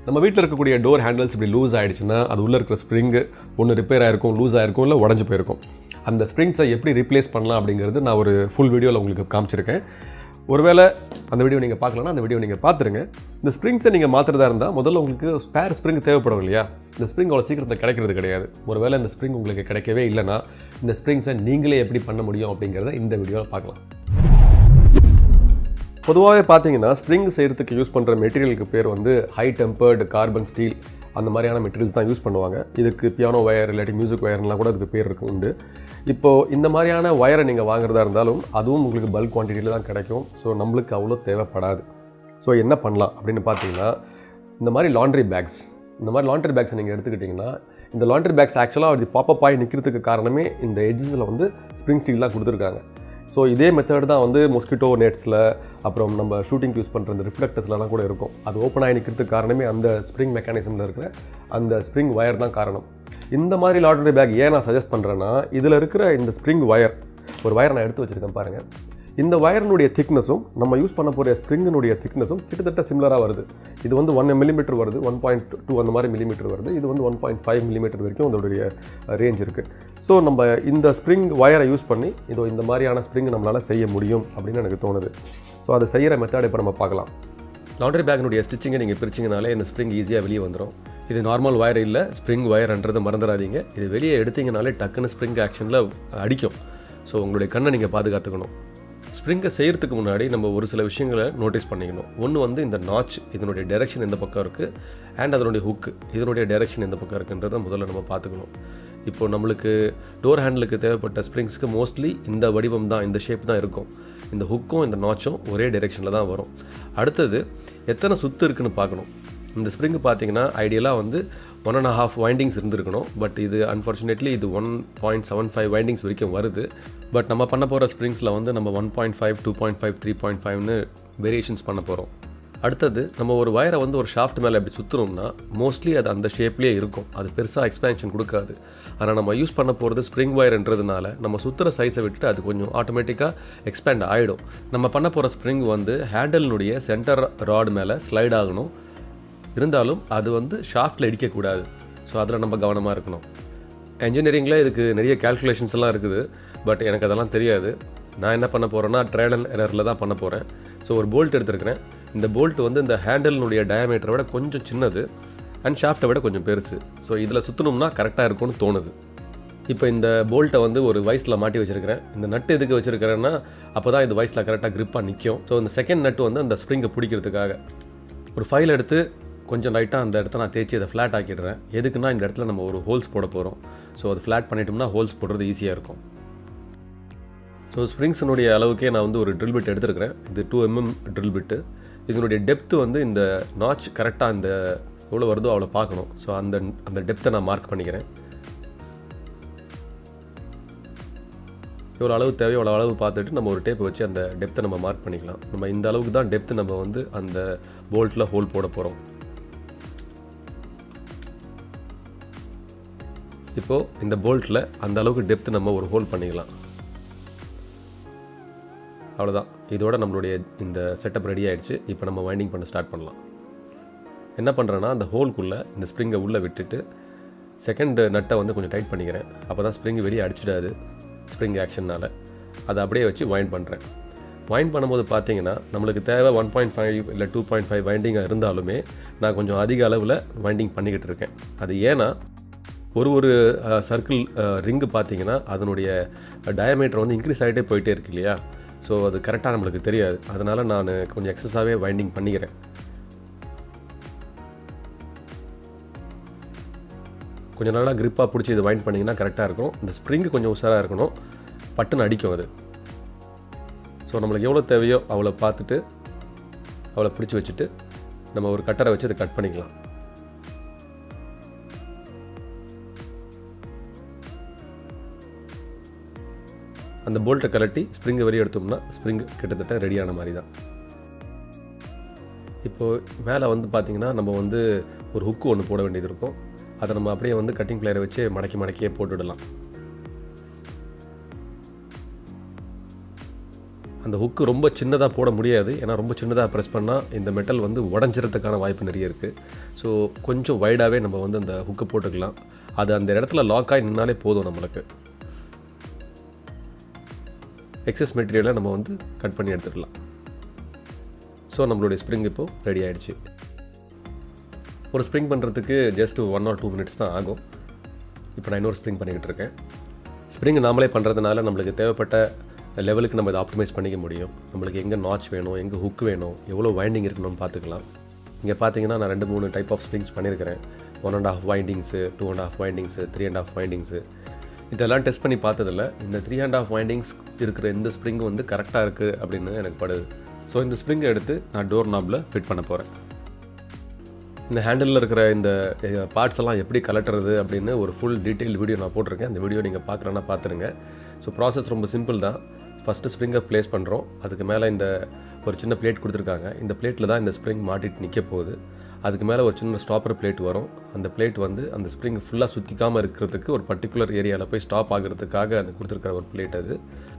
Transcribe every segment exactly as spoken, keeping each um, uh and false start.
நம்ம வீட்டில் இருக்கக்கூடிய டோர் ஹேண்டில்ஸ் இப்படி லூஸ் ஆகிடுச்சுன்னா அது உள்ளே இருக்கிற ஸ்ப்ரிங்கு ஒன்று ரிப்பேர் ஆகிருக்கும், லூஸ் ஆகிருக்கும், இல்லை உடஞ்சி போயிருக்கும். அந்த ஸ்ப்ரிங்ஸை எப்படி ரீப்ளேஸ் பண்ணலாம் அப்படிங்கிறது நான் ஒரு ஃபுல் வீடியோவில் உங்களுக்கு காமிச்சிருக்கேன். ஒருவேளை அந்த வீடியோ நீங்கள் பார்க்கலன்னா அந்த வீடியோ நீங்கள் பார்த்துருங்க. இந்த ஸ்ப்ரிங்ஸை நீங்கள் மாற்றுறதா இருந்தால் முதல்ல உங்களுக்கு ஸ்பேர் ஸ்ப்ரிங் தேவைப்படும் இல்லையா? இந்த ஸ்ப்ரிங் அவ்வளோ சீக்கிரத்தில் கிடைக்கிறது கிடையாது. ஒருவேளை இந்த ஸ்ப்ரிங் உங்களுக்கு கிடைக்கவே இல்லைன்னா இந்த ஸ்ப்ரிங்ஸை நீங்களே எப்படி பண்ண முடியும் அப்படிங்கிறத இந்த வீடியோவில் பார்க்கலாம். பொதுவாகவே பார்த்தீங்கன்னா ஸ்ப்ரிங் செய்கிறதுக்கு யூஸ் பண்ணுற மெட்டீரியலுக்கு பேர் வந்து ஹை டெம்பர்டு கார்பன் ஸ்டீல் அந்த மாதிரியான மெட்டீரியல்ஸ் தான் யூஸ் பண்ணுவாங்க. இதுக்கு பியானோ ஒயர் இல்லாட்டி மியூசிக் ஒயர்லாம் கூட அதுக்கு பேர் இருக்கு உண்டு. இப்போது இந்த மாதிரியான ஒயரை நீங்கள் வாங்குறதா இருந்தாலும் அதுவும் உங்களுக்கு பல்க் குவான்டிட்டியில் தான் கிடைக்கும். ஸோ நம்மளுக்கு அவ்வளோ தேவைப்படாது. ஸோ என்ன பண்ணலாம் அப்படின்னு பார்த்தீங்கன்னா இந்த மாதிரி லாண்ட்ரி பேக்ஸ் இந்த மாதிரி லாண்ட்ரி பேக்ஸை நீங்கள் எடுத்துக்கிட்டிங்கன்னா இந்த லாண்ட்ரி பேக்ஸ் ஆக்சுவலாக அது பாப்பப் ஆகி நிற்கிறதுக்கு காரணமே இந்த எட்ஜஸில் வந்து ஸ்ப்ரிங் ஸ்டீல் தான் கொடுத்துருக்காங்க. ஸோ இதே மெத்தட் தான் வந்து மொஸ்கிட்டோ நெட்ஸில் அப்புறம் நம்ம ஷூட்டிங் யூஸ் பண்ணுற இந்த ரிஃப்ளெக்டர்ஸ்லாம் கூட இருக்கும். அது ஓப்பன் ஆகி நிற்கிறதுக்கு காரணமே அந்த ஸ்ப்ரிங் மெக்கானிசமில் இருக்கிற அந்த ஸ்ப்ரிங் ஒயர் தான் காரணம். இந்த மாதிரி லாண்ட்ரி பேக் ஏன் நான் சஜஸ்ட் பண்ணுறேன்னா இதில் இருக்கிற இந்த ஸ்ப்ரிங் ஒயர் ஒரு ஒயர் நான் எடுத்து வச்சுருக்கேன் பாருங்கள். இந்த ஒயரினுடைய திக்னஸும் நம்ம யூஸ் பண்ண போகிற ஸ்ப்ரிங்கினுடைய திக்னஸும் கிட்டத்தட்ட சிமிலராக வருது. இது வந்து ஒன் மில்லிமீட்டர் வருது, ஒன் பாயிண்ட் டூ அந்த மாதிரி மில்லிமீட்டர் வருது. இது வந்து ஒன் பாயிண்ட் ஃபைவ் மில்லிமீட்டர் வரைக்கும் அதோடைய ரேஞ்ச் இருக்குது. ஸோ நம்ம இந்த ஸ்ப்ரிங் ஒயரை யூஸ் பண்ணி இதோ இந்த மாதிரியான ஸ்ப்ரிங் நம்மளால் செய்ய முடியும் அப்படின்னு எனக்கு தோணுது. ஸோ அதை செய்கிற மெத்தட் இப்போ நம்ம பார்க்கலாம். லாண்ட்ரி பேக்கினுடைய ஸ்டிச்சிங்கை நீங்கள் பிரிச்சிங்கனாலே இந்த ஸ்ப்ரிங் ஈஸியாக வெளியே வந்துடும். இது நார்மல் ஒயர் இல்லை, ஸ்ப்ரிங் ஒயர்ன்றதை மறந்துடாதீங்க. இது வெளியே எடுத்தீங்கனாலே டக்குன்னு ஸ்ப்ரிங் ஆக்ஷனில் அடிக்கும். ஸோ உங்களுடைய கண்ணை நீங்கள் பாதுகாத்துக்கணும். ஸ்ப்ரிங்கை செய்கிறதுக்கு முன்னாடி நம்ம ஒரு சில விஷயங்களை நோட்டீஸ் பண்ணிக்கணும். ஒன்று வந்து இந்த நாச் இதனுடைய டைரெக்ஷன் எந்த பக்கம் இருக்குது அண்ட் அதனுடைய ஹுக்கு இதனுடைய டைரெக்ஷன் எந்த பக்கம் இருக்குன்றதை முதல்ல நம்ம பார்த்துக்கணும். இப்போது நம்மளுக்கு டோர் ஹேண்டிலுக்கு தேவைப்பட்ட ஸ்ப்ரிங்ஸ்க்கு மோஸ்ட்லி இந்த வடிவம் தான், இந்த ஷேப் தான் இருக்கும். இந்த ஹுக்கும் இந்த நாச்சும் ஒரே டைரெக்ஷனில் தான் வரும். அடுத்தது எத்தனை சுற்று இருக்குன்னு பார்க்கணும். இந்த ஸ்ப்ரிங்கு பார்த்தீங்கன்னா ஐடியலாக வந்து ஒன் அண்ட் ஹாஃப் வைண்டிங்ஸ் இருந்திருக்கணும். பட் இது அன்ஃபார்ச்சுனேட்லி இது one point seven five windings வரைக்கும் வருது. பட் நம்ம பண்ண போகிற ஸ்ப்ரிங்ஸில் வந்து நம்ம one point five two point five three point ஃபைவ்னு வேரியேஷன்ஸ் பண்ண போகிறோம். அடுத்தது நம்ம ஒரு வயரை வந்து ஒரு ஷாஃப்ட் மேலே எப்படி சுற்றுனோம்னா மோஸ்ட்லி அது அந்த ஷேப்லேயே இருக்கும். அது பெருசாக எக்ஸ்பேன்ஷன் கொடுக்காது. ஆனால் நம்ம யூஸ் பண்ண போகிறது ஸ்ப்ரிங் ஒயர்ன்றதுனால நம்ம சுற்றுற சைஸை விட்டுட்டு அது கொஞ்சம் ஆட்டோமேட்டிக்காக எக்ஸ்பேண்ட் ஆகிடும். நம்ம பண்ண போகிற ஸ்ப்ரிங் வந்து ஹேண்டலினுடைய சென்டர் ராட் மேலே ஸ்லைட் ஆகணும். இருந்தாலும் அது வந்து ஷாஃப்டில் இடிக்கக்கூடாது. ஸோ அதில் நம்ம கவனமாக இருக்கணும். என்ஜினியரிங்கில் இதுக்கு நிறைய கேல்குலேஷன்ஸ் எல்லாம் இருக்குது. பட் எனக்கு அதெல்லாம் தெரியாது. நான் என்ன பண்ண போகிறேன்னா ட்ரையல் அண்ட் எரரில் தான் பண்ண போகிறேன். ஸோ ஒரு போல்ட் எடுத்துருக்கிறேன். இந்த போல்ட் வந்து இந்த ஹேண்டலினுடைய டயாமீட்டரை விட கொஞ்சம் சின்னது அண்ட் ஷாஃப்ட்டை விட கொஞ்சம் பெருசு. ஸோ இதில் சுற்றணும்னா கரெக்டாக இருக்கும்னு தோணுது. இப்போ இந்த போல்ட்டை வந்து ஒரு வயசில் மாட்டி வச்சுருக்கிறேன். இந்த நட்டு எதுக்கு வச்சுருக்கிறேன்னா அப்போ தான் இந்த வயசில் கரெக்டாக க்ரிப்பாக நிற்கும். ஸோ இந்த செகண்ட் நட்டு வந்து அந்த ஸ்ப்ரிங்கை பிடிக்கிறதுக்காக ஒரு ஃபைல் எடுத்து கொஞ்சம் லைட்டாக அந்த இடத்த நான் தேய்ச்சி அதை ஃப்ளாட் ஆக்கிடுறேன். எதுக்குன்னா இந்த இடத்துல நம்ம ஒரு ஹோல்ஸ் போட போகிறோம். ஸோ அது ஃப்ளாட் பண்ணிட்டோம்னா ஹோல்ஸ் போடுறது ஈஸியாக இருக்கும். ஸோ ஸ்ப்ரிங்ஸினுடைய அளவுக்கே நான் வந்து ஒரு ட்ரில் பிட் எடுத்துருக்கிறேன். இது டூ எம்எம் ட்ரில் பிட்டு. இதனுடைய டெப்த்து வந்து இந்த நாச் கரெக்டாக அந்த எவ்வளோ வருதோ அவ்வளோ பார்க்கணும். ஸோ அந்த அந்த டெப்த்தை நான் மார்க் பண்ணிக்கிறேன். எவ்வளோ அளவு தேவையோ அவ்வளோ அளவு பார்த்துட்டு நம்ம ஒரு டேப் வச்சு அந்த டெப்த்தை நம்ம மார்க் பண்ணிக்கலாம். நம்ம இந்த அளவுக்கு தான் டெப்த்து நம்ம வந்து அந்த போல்ட்டில் ஹோல் போட போகிறோம். இப்போது இந்த போல்ட்டில் அந்த அளவுக்கு டெப்த்து நம்ம ஒரு ஹோல் பண்ணிக்கலாம். அவ்வளோதான். இதோட நம்மளுடைய இந்த செட்டப் ரெடி ஆகிடுச்சு. இப்போ நம்ம வைண்டிங் பண்ண ஸ்டார்ட் பண்ணலாம். என்ன பண்ணுறேன்னா அந்த ஹோல்குள்ளே இந்த ஸ்ப்ரிங்கை உள்ளே விட்டுட்டு செகண்ட் நட்டை வந்து கொஞ்சம் டைட் பண்ணிக்கிறேன். அப்போ தான் ஸ்ப்ரிங் வெளியே அடிச்சிடாது ஸ்ப்ரிங் ஆக்ஷனால். அதை அப்படியே வச்சு வைண்ட் பண்ணுறேன். வைண்ட் பண்ணும்போது பார்த்தீங்கன்னா நம்மளுக்கு தேவை ஒன் பாயிண்ட் ஃபைவ் இல்லை டூ பாயிண்ட் ஃபைவ் வைண்டிங்காக இருந்தாலுமே நான் கொஞ்சம் அதிக அளவில் வைண்டிங் பண்ணிக்கிட்டு இருக்கேன். அது ஏன்னா ஒரு ஒரு சர்க்கிள் ரிங்கு பார்த்தீங்கன்னா அதனுடைய டயாமீட்டர் வந்து இன்க்ரீஸ் ஆகிட்டே போயிட்டே இருக்கு இல்லையா? ஸோ அது கரெக்டாக நம்மளுக்கு தெரியாது. அதனால் நான் கொஞ்சம் எக்ஸஸாகவே வைண்டிங் பண்ணிக்கிறேன். கொஞ்சம் நல்லா க்ரிப்பாக பிடிச்சி இது வைண்ட் பண்ணிங்கன்னா கரெக்டாக இருக்கும். இந்த ஸ்ப்ரிங்கு கொஞ்சம் உஷாராக இருக்கணும். பட்டுன்னு அடிக்கும் அது. ஸோ நம்மளுக்கு எவ்வளோ தேவையோ அவ்வளோ பார்த்துட்டு அவ்வளோ பிடிச்சி வச்சுட்டு நம்ம ஒரு கட்டரை வச்சு அதை கட் பண்ணிக்கலாம். அந்த போல்ட்டை கலட்டி ஸ்ப்ரிங்கை வெளியே எடுத்தோம்னா ஸ்ப்ரிங் கிட்டத்தட்ட ரெடியான மாதிரி தான். இப்போது மேலே வந்து பார்த்திங்கன்னா நம்ம வந்து ஒரு ஹுக்கு ஒன்று போட வேண்டியது இருக்கும். அதை நம்ம அப்படியே வந்து கட்டிங் பிளேயரை வச்சு மடக்கி மடக்கியே போட்டுவிடலாம். அந்த ஹுக்கு ரொம்ப சின்னதாக போட முடியாது, ஏன்னா ரொம்ப சின்னதாக ப்ரெஸ் பண்ணால் இந்த மெட்டல் வந்து உடஞ்சிறதுக்கான வாய்ப்பு நிறைய இருக்குது. ஸோ கொஞ்சம் வைடாகவே நம்ம வந்து அந்த ஹுக்கு போட்டுக்கலாம். அது அந்த இடத்துல லாக் ஆகி நின்னாலே போதும். நம்மளுக்கு எக்ஸஸ் மெட்டீரியலை நம்ம வந்து கட் பண்ணி எடுத்துக்கலாம். ஸோ நம்மளுடைய ஸ்ப்ரிங் இப்போது ரெடி ஆகிடுச்சு. ஒரு ஸ்ப்ரிங் பண்ணுறதுக்கு just one or two minutes தான் ஆகும். இப்போ நான் இன்னொரு ஸ்ப்ரிங் பண்ணிக்கிட்டு இருக்கேன். ஸ்ப்ரிங் நாமளே பண்ணுறதுனால நம்மளுக்கு தேவைப்பட்ட லெவலுக்கு நம்ம இதை ஆப்டிமைஸ் பண்ணிக்க முடியும். நம்மளுக்கு எங்கே நாச் வேணும், எங்கே ஹுக் வேணும், எவ்வளோ வைண்டிங் இருக்கணும்னு பார்த்துக்கலாம். இங்கே பார்த்தீங்கன்னா நான் ரெண்டு மூணு டைப் ஆஃப் ஸ்ப்ரிங்ஸ் பண்ணியிருக்கிறேன். One and half windings, two and half windings, three and half windings. இதெல்லாம் டெஸ்ட் பண்ணி பார்த்ததில்ல. இந்த த்ரீ அண்ட் ஆஃப் வைண்டிங்ஸ் இருக்கிற இந்த ஸ்ப்ரிங் வந்து கரெக்டாக இருக்குது அப்படின்னு எனக்கு படுது. ஸோ இந்த ஸ்ப்ரிங்கை எடுத்து நான் டோர் நாபில் ஃபிட் பண்ண போகிறேன். இந்த ஹேண்டிலில் இருக்கிற இந்த பார்ட்ஸ் எல்லாம் எப்படி கலட்டுறது அப்படின்னு ஒரு ஃபுல் டீட்டெயில் வீடியோ நான் போட்டிருக்கேன். அந்த வீடியோ நீங்கள் பார்க்குறேன்னா பார்த்துருங்க. ஸோ ப்ராசஸ் ரொம்ப சிம்பிள் தான். ஃபஸ்ட்டு ஸ்ப்ரிங்கை ப்ளேஸ் பண்ணுறோம். அதுக்கு மேலே இந்த ஒரு சின்ன பிளேட் கொடுத்துருக்காங்க. இந்த பிளேட்டில் தான் இந்த ஸ்ப்ரிங் மாட்டிட்டு நிற்க போகுது. அதுக்கு மேலே ஒரு சின்ன ஸ்டாப்பர் பிளேட் வரும். அந்த பிளேட் வந்து அந்த ஸ்ப்ரிங் ஃபுல்லாக சுற்றிக்காமல் இருக்கிறதுக்கு ஒரு பர்டிகுலர் ஏரியாவில் போய் ஸ்டாப் ஆகிறதுக்காக அது கொடுத்துருக்கிற ஒரு பிளேட் அது.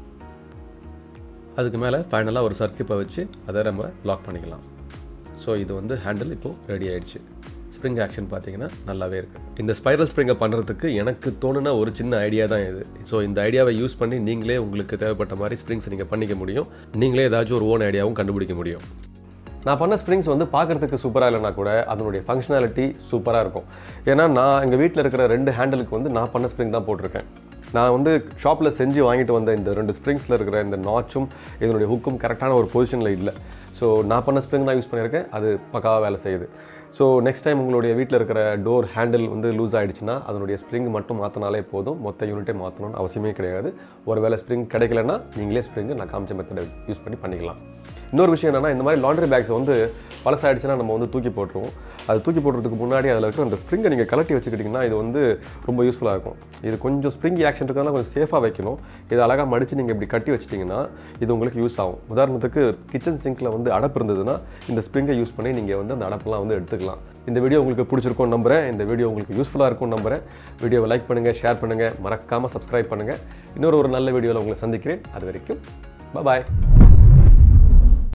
அதுக்கு மேலே ஃபைனலாக ஒரு சர்க்கிப்பை வச்சு அதை நம்ம லாக் பண்ணிக்கலாம். ஸோ இது வந்து ஹேண்டில் இப்போது ரெடி ஆகிடுச்சு. ஸ்ப்ரிங் ஆக்ஷன் பார்த்தீங்கன்னா நல்லாவே இருக்குது. இந்த ஸ்பைரல் ஸ்ப்ரிங்கை பண்ணுறதுக்கு எனக்கு தோணுன ஒரு சின்ன ஐடியா தான் இது. ஸோ இந்த ஐடியாவை யூஸ் பண்ணி நீங்களே உங்களுக்கு தேவைப்பட்ட மாதிரி ஸ்ப்ரிங்ஸ் நீங்கள் பண்ணிக்க முடியும். நீங்களே ஏதாச்சும் ஒரு ஓன் ஐடியாவும் கண்டுபிடிக்க முடியும். நான் பண்ண ஸ்ப்ரிங்ஸ் வந்து பார்க்குறதுக்கு சூப்பராக இல்லைனா கூட அதனுடைய ஃபங்க்ஷனாலிட்டி சூப்பராக இருக்கும். ஏன்னா நான் எங்கள் வீட்டில் இருக்கிற ரெண்டு ஹேண்டிலுக்கு வந்து நான் பண்ண ஸ்ப்ரிங் தான் போட்டிருக்கேன். நான் வந்து ஷாப்பில் செஞ்சு வாங்கிட்டு வந்த இந்த ரெண்டு ஸ்ப்ரிங்ஸில் இருக்கிற இந்த நாச்சும் இதனுடைய ஹுக்கும் கரெக்டான ஒரு பொசிஷனில் இல்லை. ஸோ நான் பண்ண ஸ்ப்ரிங் தான் யூஸ் பண்ணியிருக்கேன். அது பக்காவாக வேலை செய்யுது. ஸோ நெக்ஸ்ட் டைம் உங்களுடைய வீட்டில் இருக்கிற டோர் ஹேண்டில் வந்து லூஸ் ஆகிடுச்சுன்னா அதனுடைய ஸ்ப்ரிங் மட்டும் மாற்றினாலே போதும். மொத்த யூனிட்டே மாற்றணும்னு அவசியமே கிடையாது. ஒரு வேளை ஸ்ப்ரிங் கிடைக்கலன்னா நீங்களே ஸ்ப்ரிங்கு நான் காமிச்ச மெத்தடை யூஸ் பண்ணி பண்ணிக்கலாம். இன்னொரு விஷயம் என்னென்னா, இந்த மாதிரி லாண்ட்ரி பேக்ஸை வந்து பழசாயிடுச்சுன்னா நம்ம வந்து தூக்கி போட்டுருவோம். அது தூக்கி போடுறதுக்கு முன்னாடி அதில் இருக்கிற அந்த ஸ்ப்ரிங்கை நீங்கள் கலட்டி வச்சுக்கிட்டிங்கன்னா இது வந்து ரொம்ப யூஸ்ஃபுல்லாக இருக்கும். இது கொஞ்சம் ஸ்ப்ரிங் ஆக்ஷன் இருக்கிறதுனால கொஞ்சம் சேஃபாக வைக்கணும். இது அழகாக மடித்து நீங்கள் இப்படி கட்டி வச்சிட்டிங்கன்னா இது உங்களுக்கு யூஸ் ஆகும். உதாரணத்துக்கு கிச்சன் சிங்கில் வந்து அடப்பு இருந்ததுன்னா இந்த ஸ்ப்ரிங்கை யூஸ் பண்ணி நீங்கள் வந்து அந்த அடப்பெல்லாம் வந்து எடுத்துக்கலாம். இந்த வீடியோ உங்களுக்கு பிடிச்சிருக்கும்னு நம்புகிறேன். இந்த வீடியோ உங்களுக்கு யூஸ்ஃபுல்லாக இருக்கும்னு நம்புகிறேன். வீடியோவை லைக் பண்ணுங்கள், ஷேர் பண்ணுங்கள், மறக்காமல் சப்ஸ்கிரைப் பண்ணுங்கள். இன்னொரு ஒரு நல்ல வீடியோவில் உங்களை சந்திக்கிறேன். அது வரைக்கும் பாய்.